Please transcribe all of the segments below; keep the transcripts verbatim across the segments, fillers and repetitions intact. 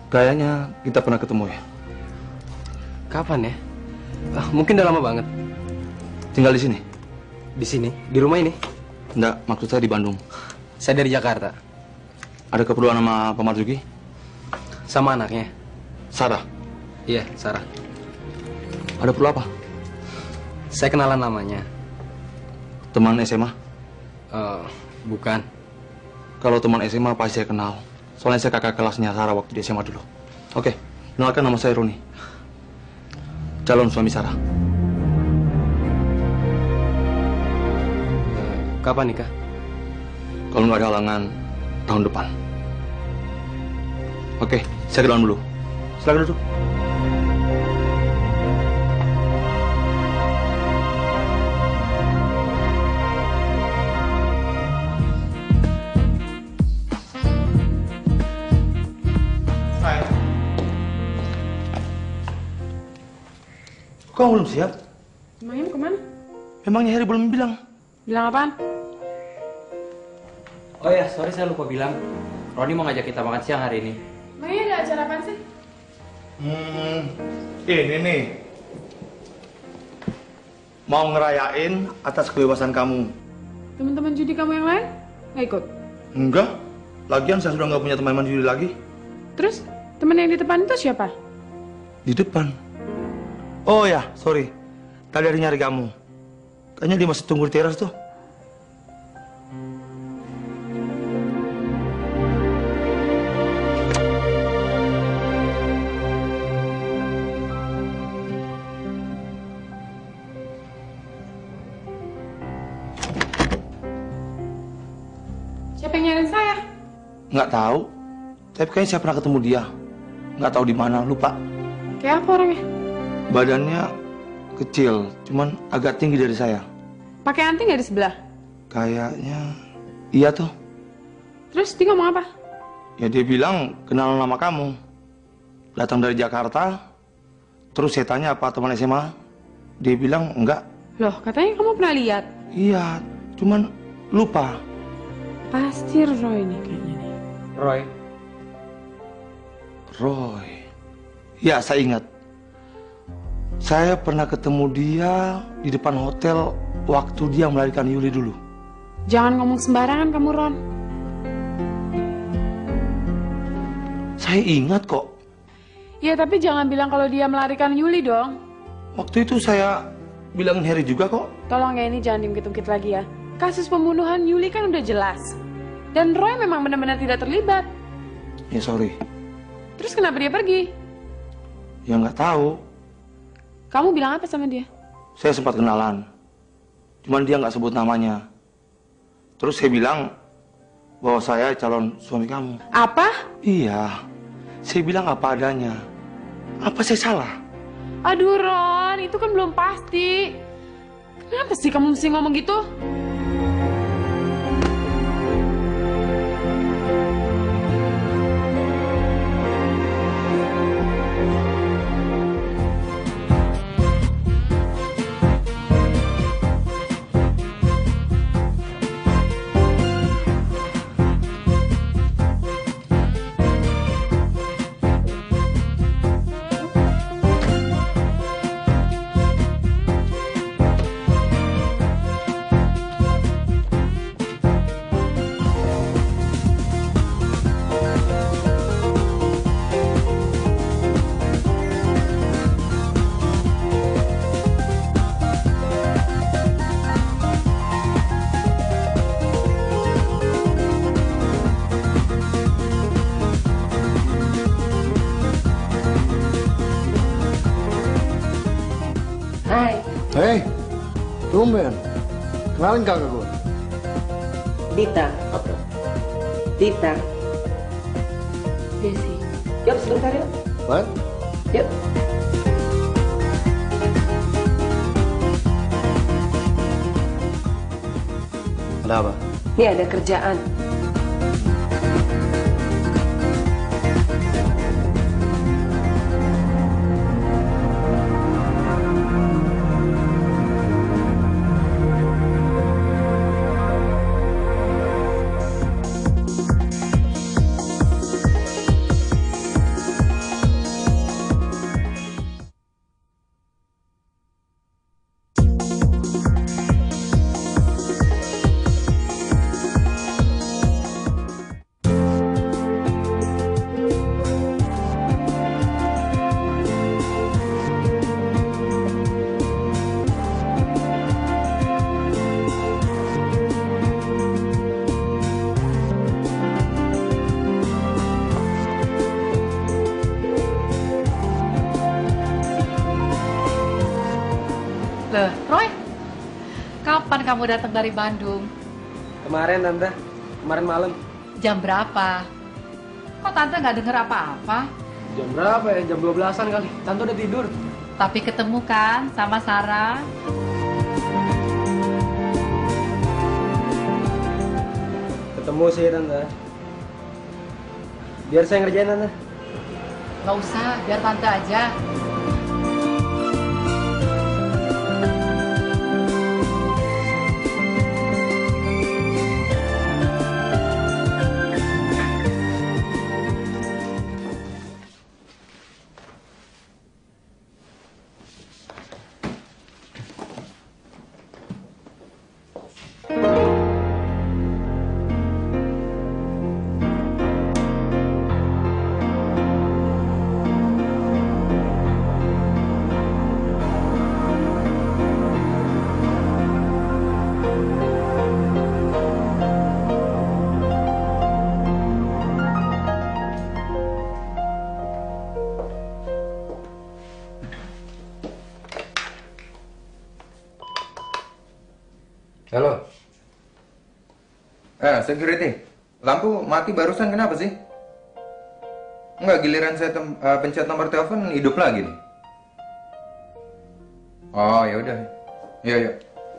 Kayaknya kita pernah ketemu ya. Kapan ya? Ah, mungkin udah lama banget. Tinggal di sini? Di sini? Di rumah ini? Enggak, maksud saya di Bandung. Saya dari Jakarta. Ada keperluan sama Pak Marzuki? Sama anaknya. Sarah? Iya, Sarah. Ada perlu apa? Saya kenalan namanya. Teman S M A? Uh, bukan. Kalau teman S M A pasti saya kenal. Soalnya saya kakak kelasnya Sarah waktu di S M A dulu. Oke, kenalkan nama saya Roni. Calon suami Sarah. Uh, kapan nikah? Kalau nggak ada halangan, tahun depan. Oke, saya ke dalam dulu. Silakan duduk. Kok belum siap? Emangnya mau kemana? Memangnya Heri belum bilang? Bilang apaan? Oh ya, sorry saya lupa bilang. Roni mau ngajak kita makan siang hari ini. Emangnya ada acara apaan sih? Hmm, ini nih. Mau ngerayain atas kebebasan kamu. Teman-teman judi kamu yang lain? Nggak ikut? Enggak. Lagian saya sudah nggak punya teman judi lagi. Terus, teman yang di depan itu siapa? Di depan. Oh ya, sorry. Tadi ada nyari kamu. Kayaknya dia masih tunggu di teras tuh. Siapa yang nyariin saya? Nggak tahu. Tapi kayaknya saya pernah ketemu dia. Nggak tahu di mana, lupa. Kayak apa orangnya? Badannya kecil, cuman agak tinggi dari saya. Pakai anting nggak di sebelah? Kayaknya iya tuh. Terus dia ngomong apa? Ya dia bilang kenal nama kamu. Datang dari Jakarta. Terus saya tanya apa teman S M A. Dia bilang enggak. Loh, katanya kamu pernah lihat. Iya, cuman lupa. Pasti Roy nih kayaknya nih. Roy. Roy. Ya, saya ingat. Saya pernah ketemu dia di depan hotel waktu dia melahirkan Yuli dulu. Jangan ngomong sembarangan kamu, Ron. Saya ingat kok. Ya, tapi jangan bilang kalau dia melarikan Yuli dong. Waktu itu saya bilangin Harry juga kok. Tolong ya, ini jangan diungkit-ungkit lagi ya. Kasus pembunuhan Yuli kan udah jelas. Dan Roy memang benar-benar tidak terlibat. Ya sorry. Terus kenapa dia pergi? Ya nggak tahu. Kamu bilang apa sama dia? Saya sempat kenalan. Cuman dia nggak sebut namanya. Terus saya bilang bahwa saya calon suami kamu. Apa? Iya. Saya bilang apa adanya. Apa saya salah? Aduh Ron, itu kan belum pasti. Kenapa sih kamu mesti ngomong gitu? Hei, tumben. Kenalin kakak gue. Dita. Apa? Dita. Desi. Yuk sebentar yuk. What? Yuk. Ada apa? Ini ada kerjaan. Loh, Roy, kapan kamu datang dari Bandung? Kemarin Tante, kemarin malam. Jam berapa? Kok Tante nggak denger apa-apa? Jam berapa ya? Jam dua belasan kali. Tante udah tidur. Tapi ketemu kan sama Sarah? Ketemu sih Tante. Biar saya ngerjain Tante. Nggak usah, biar Tante aja. Halo. Eh, security. Lampu mati barusan kenapa sih? Enggak, giliran saya tem uh, pencet nomor telepon hidup lagi nih. Oh, ya udah. Iya, iya.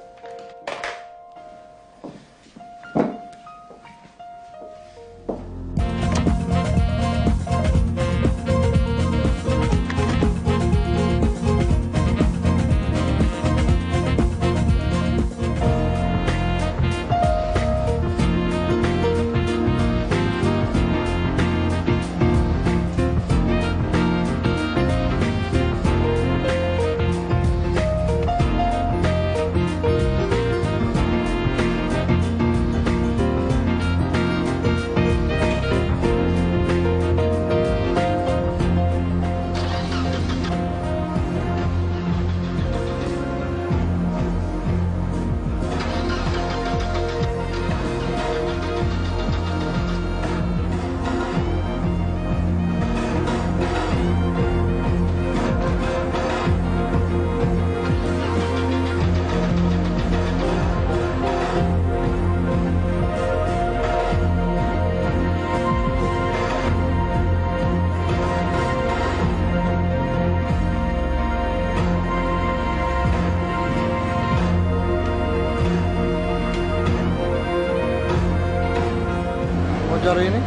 Cari ini.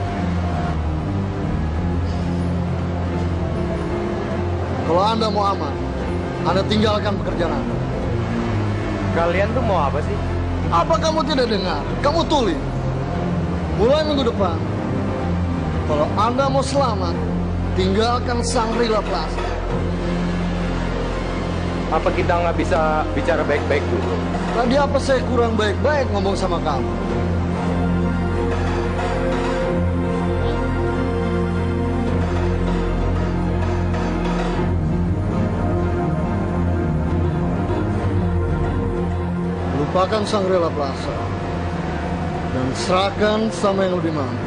Kalau Anda mau aman, Anda tinggalkan pekerjaan Anda. Kalian tuh mau apa sih? Apa kamu tidak dengar? Kamu tuli. Mulai minggu depan, kalau Anda mau selamat, tinggalkan Shangri-La Plaza. Apa kita nggak bisa bicara baik-baik dulu? Tadi apa saya kurang baik-baik ngomong sama kamu? Lupakan Shangri-La Plaza dan serahkan sama yang lebih mampu.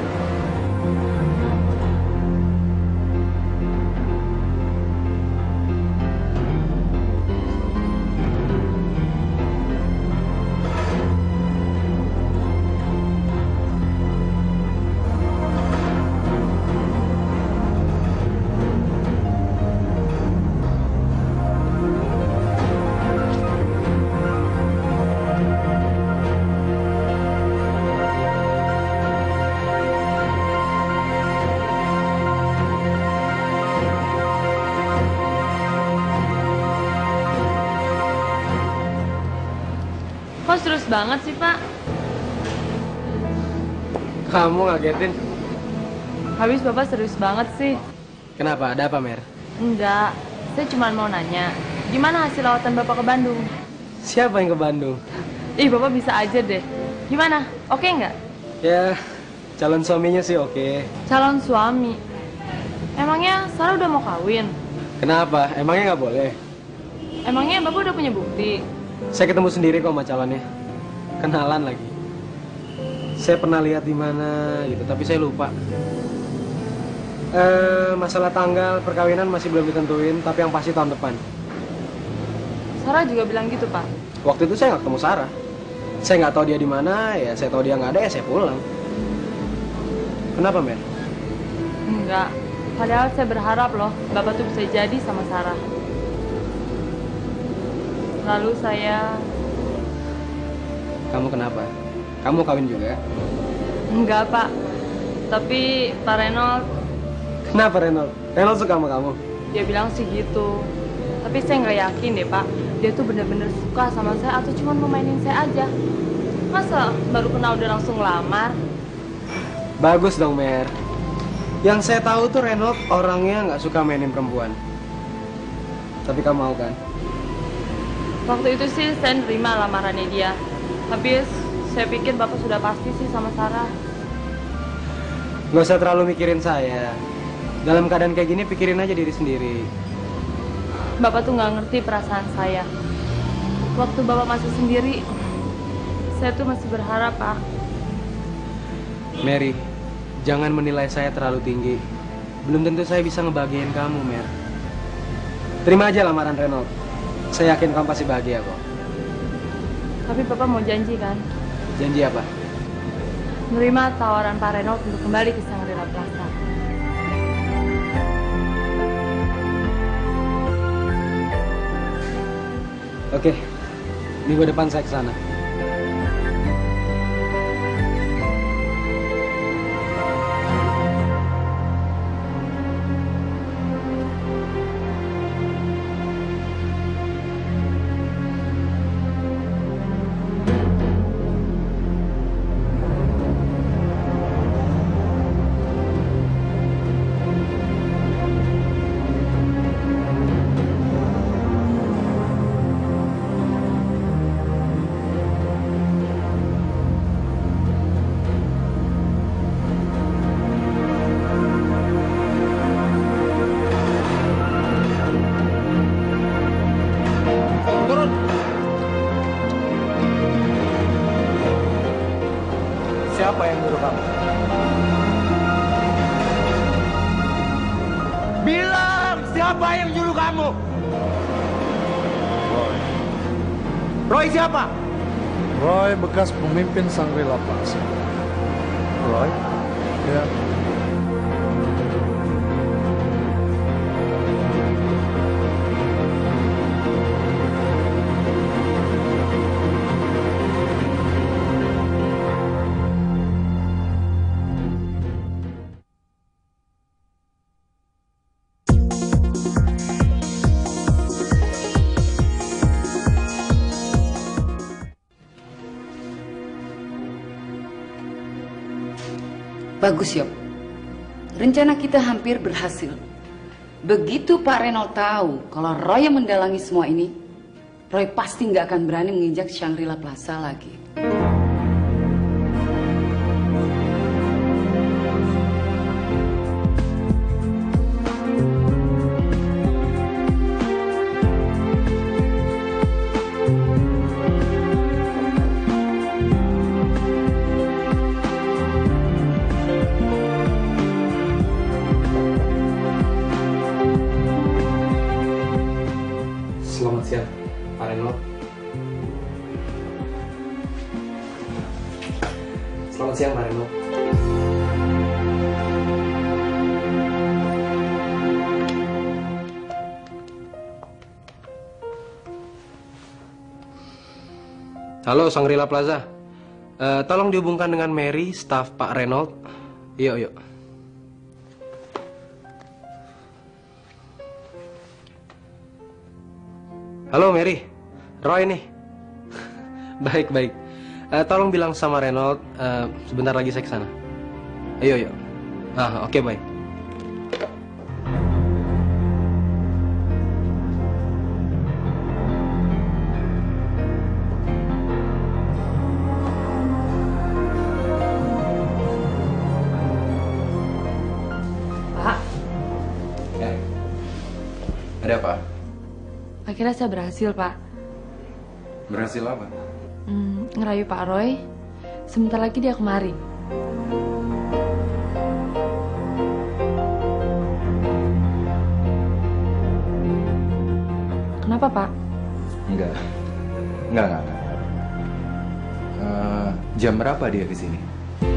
Kok serius banget sih, Pak? Kamu ngagetin. Habis Bapak serius banget sih. Kenapa? Ada apa, Mer? Enggak, saya cuma mau nanya, gimana hasil lawatan Bapak ke Bandung? Siapa yang ke Bandung? Ih, Bapak bisa aja deh. Gimana? Oke nggak? Ya, calon suaminya sih oke. Calon suami? Emangnya Sarah udah mau kawin? Kenapa? Emangnya nggak boleh? Emangnya Bapak udah punya bukti? Saya ketemu sendiri kok sama calonnya. Kenalan lagi. Saya pernah lihat di mana gitu, tapi saya lupa. Eh, masalah tanggal perkawinan masih belum ditentuin, tapi yang pasti tahun depan. Sarah juga bilang gitu, Pak. Waktu itu saya nggak ketemu Sarah. Saya nggak tahu dia di mana, ya saya tahu dia nggak ada, ya saya pulang. Kenapa, Mer? Enggak. Padahal saya berharap loh, Bapak tuh bisa jadi sama Sarah. Lalu saya... Kamu kenapa? Kamu kawin juga? Enggak, Pak. Tapi Pak Renold... Kenapa Renold? Renold suka sama kamu? Dia bilang sih gitu. Tapi saya nggak yakin deh, Pak. Dia tuh bener-bener suka sama saya atau cuma mau mainin saya aja. Masa baru kenal udah langsung lamar? Bagus dong, Mer. Yang saya tahu tuh Renold orangnya nggak suka mainin perempuan. Tapi kamu mau kan? Waktu itu sih saya nerima lamarannya dia. Tapi saya pikir Bapak sudah pasti sih sama Sarah. Nggak usah terlalu mikirin saya. Dalam keadaan kayak gini pikirin aja diri sendiri. Bapak tuh nggak ngerti perasaan saya. Waktu Bapak masih sendiri, saya tuh masih berharap, Pak. Mary, jangan menilai saya terlalu tinggi. Belum tentu saya bisa ngebahagiain kamu, Mer. Terima aja lamaran Renold. Saya yakin kamu pasti bahagia kok. Tapi Bapak mau janji kan? Janji apa? Menerima tawaran Pak Renold untuk kembali ke Shangri-La Plaza. Oke, minggu depan saya ke sana. Siapa yang nyuruh kamu? Bilang siapa yang nyuruh kamu? Roy. Roy siapa? Roy bekas pemimpin Shangri-La Plaza. Roy? Ya. Bagus, Yop. Rencana kita hampir berhasil. Begitu Pak Renold tahu kalau Roy yang mendalangi semua ini, Roy pasti nggak akan berani menginjak Shangri-La Plaza lagi. Selamat siang, Pak Renold. Selamat siang, Pak Renold. Halo, Shangri-La Plaza. Uh, tolong dihubungkan dengan Mary, staf Pak Renold. Yuk, yuk. Halo Mary, Roy nih. Baik, baik. Uh, tolong bilang sama Renold, uh, sebentar lagi saya ke sana. Ayo, yuk. Ah, oke, okay, baik. Pak, Ya. Ada apa? akhirnya saya berhasil, Pak. Berhasil apa? Hmm, ngerayu Pak Roy. Sebentar lagi dia kemari. Kenapa, Pak? Enggak. Enggak, enggak. enggak. Uh, jam berapa dia ke sini?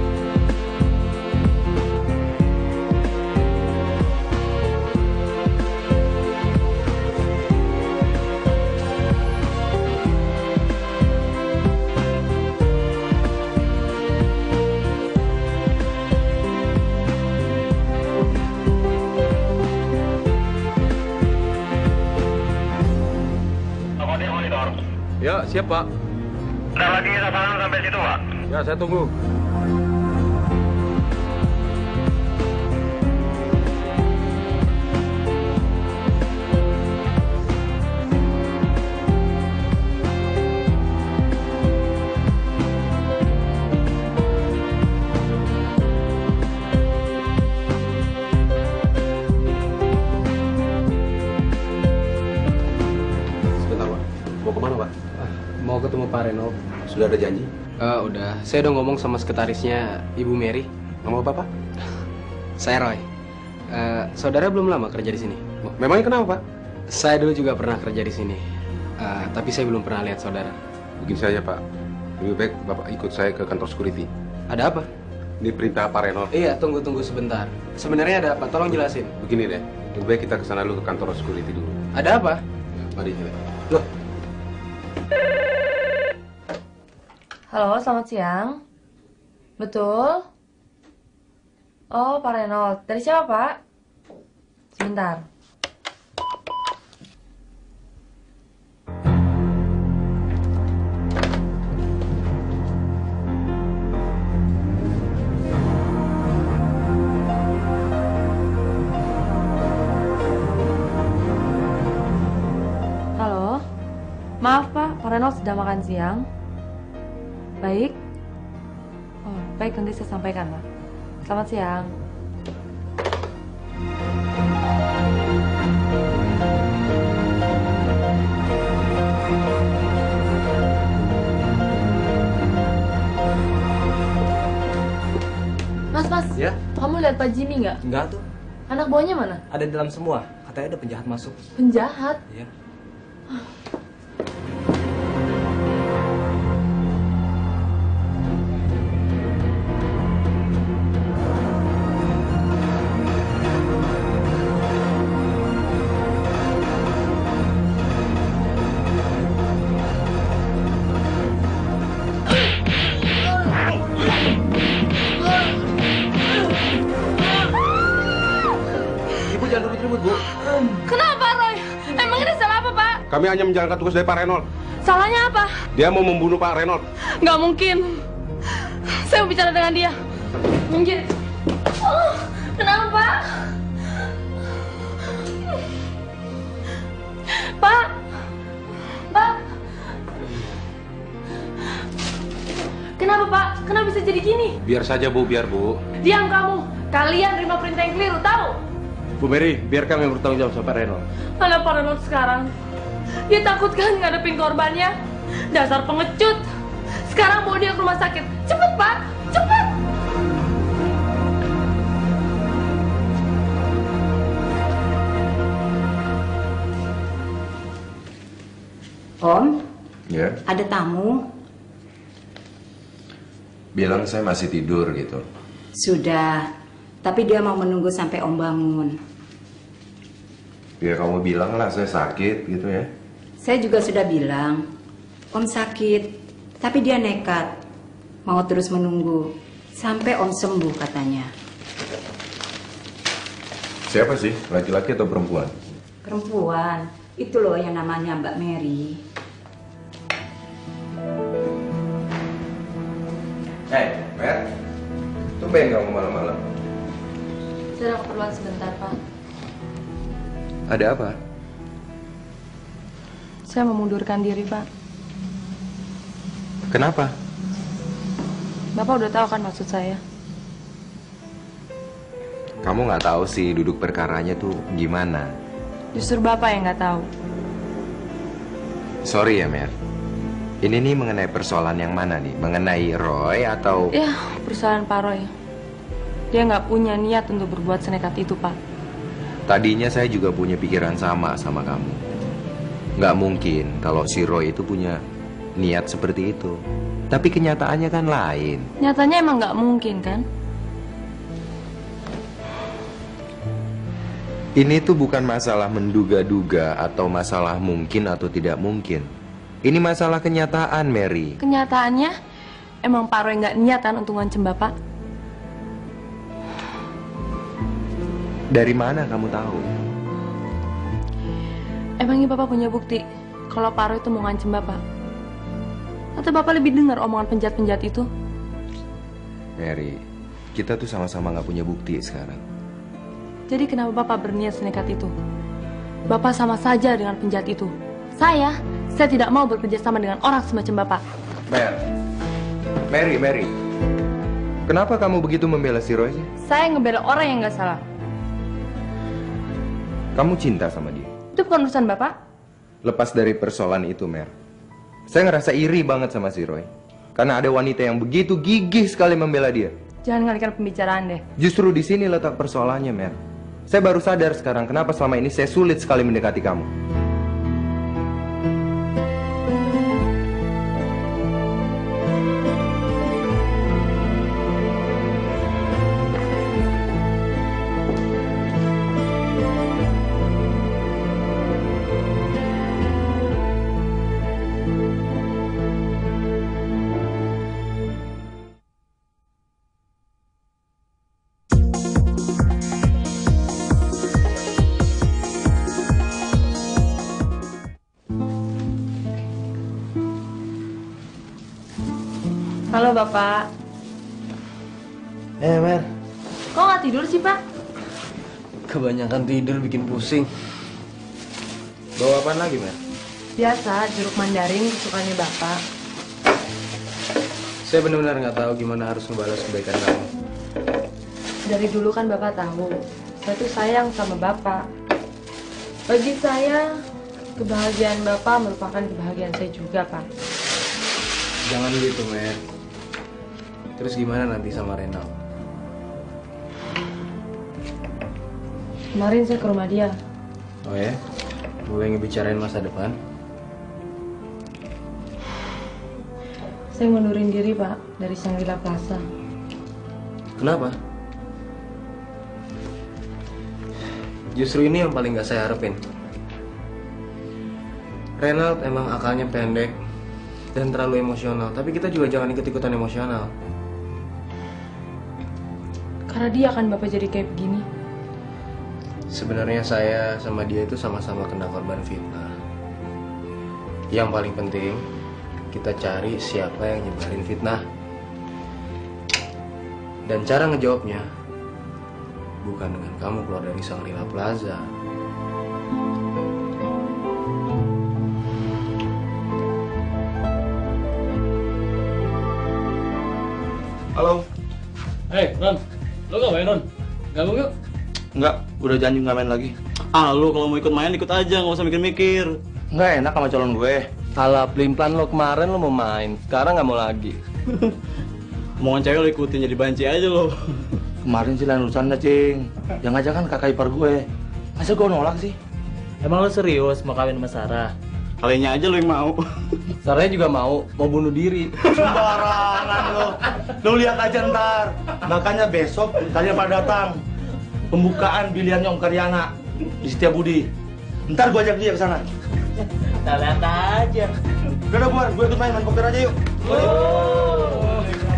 Ya, siap Pak. Bentar lagi kita salam sampai situ, Pak. Ya, saya tunggu. Mau ketemu Pak Reno. Sudah ada janji? Uh, udah. Saya udah ngomong sama sekretarisnya Ibu Mary. Nama Bapak? Saya Roy. Uh, saudara belum lama kerja di sini. Oh, memangnya kenapa, Pak? Saya dulu juga pernah kerja di sini. Uh, tapi saya belum pernah lihat saudara. Begini saja, Pak. Lebih baik Bapak ikut saya ke kantor security. Ada apa? Ini perintah Pak Reno. Iya, tunggu-tunggu sebentar. Sebenarnya ada apa? Tolong jelasin. Begini deh. Lebih baik kita ke sana dulu ke kantor security dulu. Ada apa? Ya, mari. Loh. Halo, selamat siang. Betul? Oh, Pak Renold. Dari siapa, Pak? Sebentar. Halo? Maaf, Pak. Pak Renold sedang makan siang. Baik. Oh, baik, nanti saya sampaikan, Pak. Selamat siang. Mas, Mas. Ya? Kamu lihat Pak Jimmy nggak? Enggak tuh. Anak buahnya mana? Ada di dalam semua. Katanya ada penjahat masuk. Penjahat? Iya. Kenapa, Roy? Emang ini salah apa, Pak? Kami hanya menjalankan tugas dari Pak Renold. Salahnya apa? Dia mau membunuh Pak Renold. Nggak mungkin. Saya mau bicara dengan dia. Minggir. Oh, kenapa, Pak? Pak? Pak? Kenapa, Pak? Kenapa bisa jadi gini? Biar saja, Bu. Biar, Bu. Diam kamu. Kalian terima perintah yang keliru, tahu? Bu Mary, biar kami yang bertanggung jawab sama Pak Renold. Mana Pak Renold sekarang? Dia takut kan ngadepin korbannya? Dasar pengecut. Sekarang bawa dia ke rumah sakit. Cepet, Pak. Cepet. Om, Ya, ada tamu. bilang saya masih tidur gitu. Sudah, tapi dia mau menunggu sampai Om bangun. Ya kamu bilang lah saya sakit gitu ya. Saya juga sudah bilang, Om sakit, tapi dia nekat. Mau terus menunggu sampai Om sembuh katanya. Siapa sih? Laki-laki atau perempuan? Perempuan, itu loh yang namanya Mbak Mary. Hei, Mer. Tumben kamu malam-malam. Saya ada keperluan sebentar, Pak. Ada apa? Saya memundurkan diri, Pak. Kenapa? Bapak udah tahu kan maksud saya? Kamu nggak tahu sih duduk perkaranya tuh gimana. Justru Bapak yang nggak tahu. Sorry ya, Mer. Ini nih mengenai persoalan yang mana nih? Mengenai Roy atau... Ya, persoalan Pak Roy. Dia nggak punya niat untuk berbuat senekat itu, Pak. Tadinya saya juga punya pikiran sama sama kamu. Nggak mungkin kalau si Roy itu punya niat seperti itu. Tapi kenyataannya kan lain. Nyatanya emang nggak mungkin kan? Ini tuh bukan masalah menduga-duga atau masalah mungkin atau tidak mungkin. Ini masalah kenyataan, Mary. Kenyataannya emang Pak Roy nggak niatan untuk ngancem Bapak? Dari mana kamu tahu? Emangnya Bapak punya bukti kalau Pak Roy itu mau ngancem Bapak? Atau Bapak lebih dengar omongan penjahat-penjahat itu? Mary, kita tuh sama-sama nggak punya bukti sekarang. Jadi kenapa Bapak berniat senekat itu? Bapak sama saja dengan penjahat itu. Saya, saya tidak mau bekerja sama dengan orang semacam Bapak. Mary, Mary, Mary. Kenapa kamu begitu membela si Roy sih? Saya ngebela orang yang nggak salah. Kamu cinta sama dia? Itu bukan urusan Bapak. Lepas dari persoalan itu, Mer. Saya ngerasa iri banget sama si Roy. Karena ada wanita yang begitu gigih sekali membela dia. Jangan ngalihkan pembicaraan deh. Justru di sini letak persoalannya, Mer. Saya baru sadar sekarang kenapa selama ini saya sulit sekali mendekati kamu. Halo Bapak. Eh Mer, Kok nggak tidur sih Pak? kebanyakan tidur bikin pusing. Bawa apaan lagi, Mer? Biasa, jeruk mandarin kesukaannya Bapak. Saya benar-benar nggak tahu gimana harus membalas kebaikan kamu. Dari dulu kan Bapak tahu, saya tuh sayang sama Bapak. Bagi saya, kebahagiaan Bapak merupakan kebahagiaan saya juga, Pak. Jangan gitu, Mer. Terus gimana nanti sama Renal? Kemarin saya ke rumah dia. Oh ya? Boleh ngebicarain masa depan? Saya ngundurin diri, Pak, dari Shangri-La Plaza. Kenapa? Justru ini yang paling gak saya harapin. Renald emang akalnya pendek dan terlalu emosional, tapi kita juga jangan ikut-ikutan emosional. Karena dia akan Bapak jadi kayak begini. Sebenarnya saya sama dia itu sama-sama kena korban fitnah. Yang paling penting, kita cari siapa yang nyebarin fitnah. Dan cara ngejawabnya bukan dengan kamu keluar dari Shangri-La Plaza. Halo. Hei, Ron. Lo gak main, Ron? Gabung yuk? Enggak, udah janji nggak main lagi. Ah, lo kalau mau ikut main, ikut aja. Nggak usah mikir-mikir. Nggak enak sama calon gue. Alah, pelin-pelan lo kemarin lo mau main. Sekarang nggak mau lagi. Omongan cewek lo ikutin, jadi banci aja lo. Kemarin sih lain urusannya, Cing. Yang ngajak kan kakak ipar gue. Masa gue nolak sih? Emang lo serius mau kawin sama Sarah? Kalinya aja lo yang mau. Sarahnya juga mau, mau bunuh diri. Sembarangan lo. Lo lihat aja ntar. Makanya besok kalian pada datang. Pembukaan biliannya Om Karyana di Setiabudi. Ntar gue ajak dia ke sana. Kita lihat aja. Udah dah, gue ikut main, main poker aja yuk. Oh,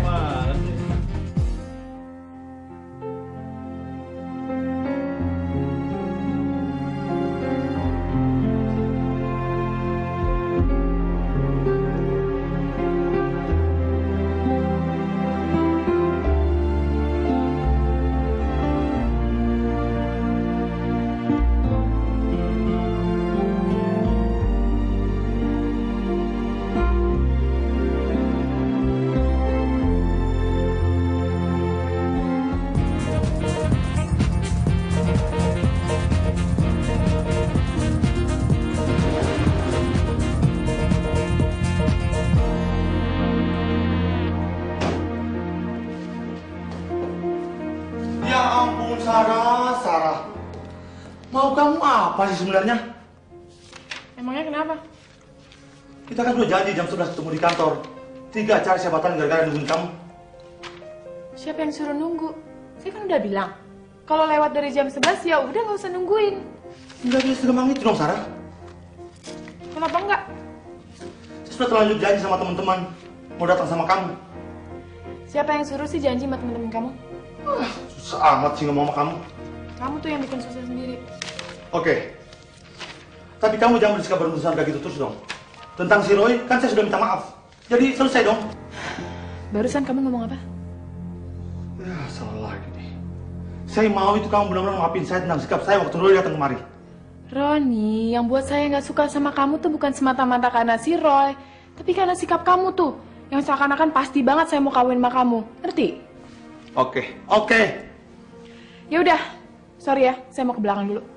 Ya ampun, Sarah, Sarah. Mau kamu apa sih sebenarnya? Emang Emangnya kenapa? Kita kan udah janji jam sebelas ketemu di kantor. Tiga cari jabatan gara-gara nungguin kamu. Siapa yang suruh nunggu? Saya kan udah bilang, kalau lewat dari jam sebelas ya udah nggak usah nungguin. Enggak bisa segampang itu dong, Sarah. Kenapa enggak? Saya sudah terlanjur janji sama teman-teman mau datang sama kamu. Siapa yang suruh sih janji sama temen-temen kamu? Wah, susah amat sih ngomong sama kamu. Kamu tuh yang bikin susah sendiri. Oke. Tapi kamu jangan bersikap bermusuhan kayak gitu terus dong. Tentang si Roy, kan saya sudah minta maaf. Jadi selesai dong. Barusan kamu ngomong apa? Ya, salah lagi nih. Saya mau itu kamu benar-benar maafin saya tentang sikap saya waktu Roy datang kemari. Roni, yang buat saya nggak suka sama kamu tuh bukan semata-mata karena si Roy, tapi karena sikap kamu tuh, yang seakan-akan pasti banget saya mau kawin sama kamu, ngerti? Oke, oke. Ya udah, sorry ya, saya mau ke belakang dulu.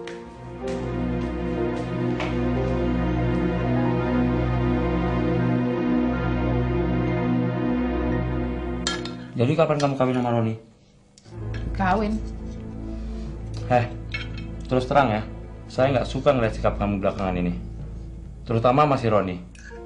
Jadi kapan kamu kawin sama Roni? Kawin? Heh, terus terang ya, saya nggak suka ngeliat sikap kamu belakangan ini. Terutama masih Roni.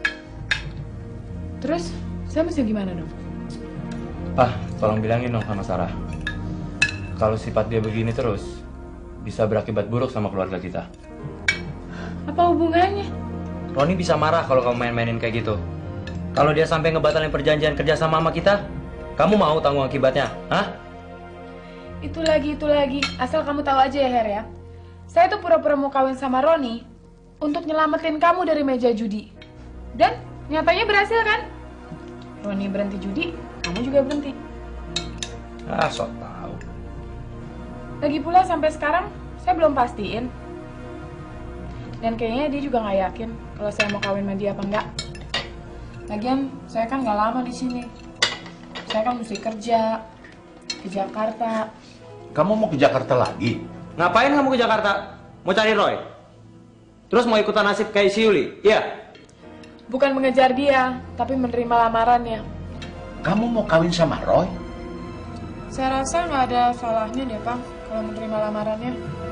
Terus, saya mesti gimana dong? Ah, tolong bilangin dong sama Sarah. Kalau sifat dia begini terus, bisa berakibat buruk sama keluarga kita. Apa hubungannya? Roni bisa marah kalau kamu main-mainin kayak gitu. Kalau dia sampai ngebatalin perjanjian kerja sama sama kita, kamu mau tanggung akibatnya, hah? Itu lagi, itu lagi. Asal kamu tahu aja ya, Her ya. Saya tuh pura-pura mau kawin sama Roni untuk nyelamatin kamu dari meja judi. Dan nyatanya berhasil kan? Roni berhenti judi, kamu juga berhenti. Ah, sok tahu. Lagi pula sampai sekarang saya belum pastiin. Dan kayaknya dia juga nggak yakin kalau saya mau kawin sama dia apa enggak. Lagian saya kan nggak lama di sini. Saya kan mesti kerja ke Jakarta. Kamu mau ke Jakarta lagi? Ngapain kamu ke Jakarta? Mau cari Roy? Terus mau ikutan nasib kayak si Yuli? Iya? Bukan mengejar dia, tapi menerima lamarannya. Kamu mau kawin sama Roy? Saya rasa nggak ada salahnya deh, Pak, kalau menerima lamarannya.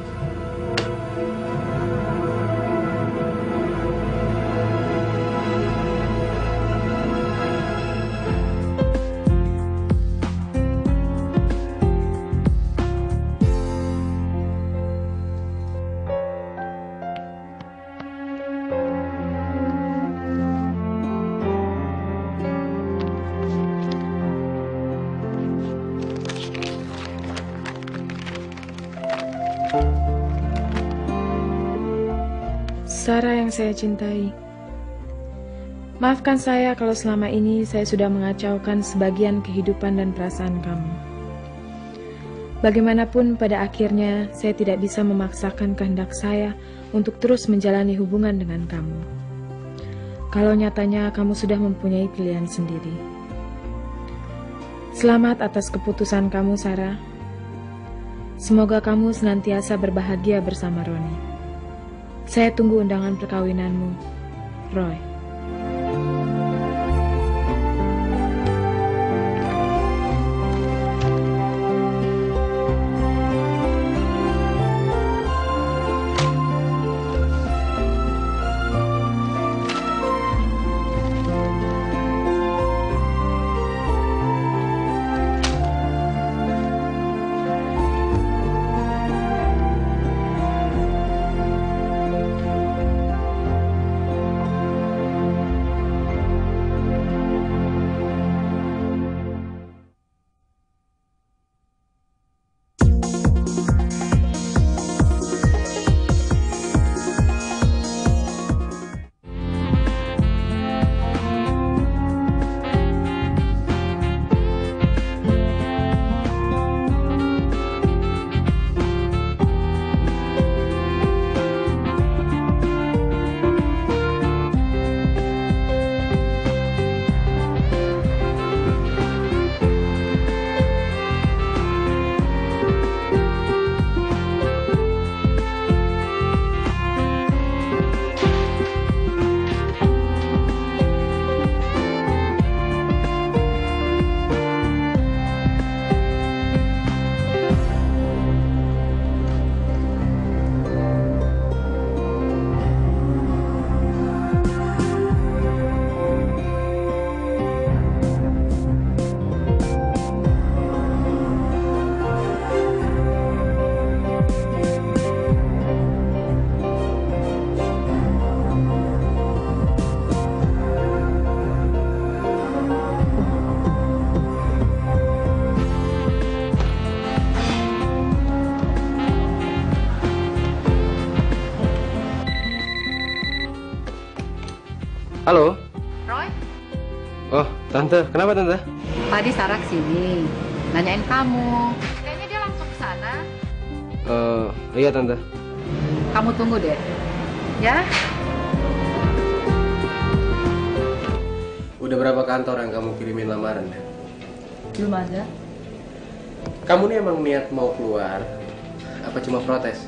Sarah yang saya cintai, maafkan saya kalau selama ini saya sudah mengacaukan sebagian kehidupan dan perasaan kamu. Bagaimanapun pada akhirnya saya tidak bisa memaksakan kehendak saya untuk terus menjalani hubungan dengan kamu. Kalau nyatanya kamu sudah mempunyai pilihan sendiri. Selamat atas keputusan kamu, Sarah. Semoga kamu senantiasa berbahagia bersama Roni. Saya tunggu undangan perkawinanmu, Roy. Halo? Roy? Oh, Tante. Kenapa, Tante? Tadi Sarah kesini, nanyain kamu. Kayaknya dia langsung ke sana. Eh, iya, Tante. Kamu tunggu deh. Ya? Udah berapa kantor yang kamu kirimin lamaran, deh? Belum ada. Kamu nih emang niat mau keluar? Apa cuma protes?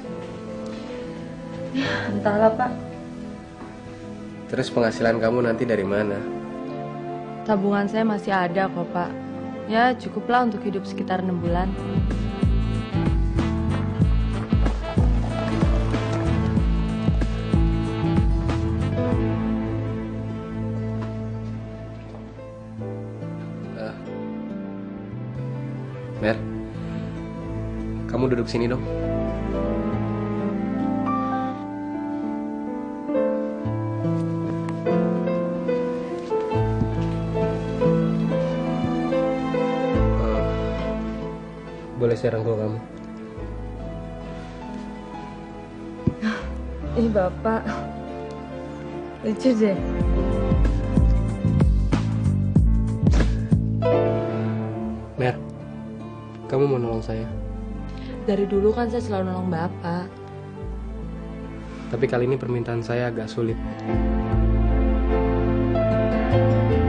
Ya, entahlah, Pak. Terus penghasilan kamu nanti dari mana? Tabungan saya masih ada kok, Pak. Ya, cukuplah untuk hidup sekitar enam bulan. Uh, Mer, kamu duduk sini dong. Boleh saya rangkul kamu? Ih, Bapak. Lucu deh. Mer, kamu mau nolong saya? Dari dulu kan saya selalu nolong Bapak. Tapi kali ini permintaan saya agak sulit.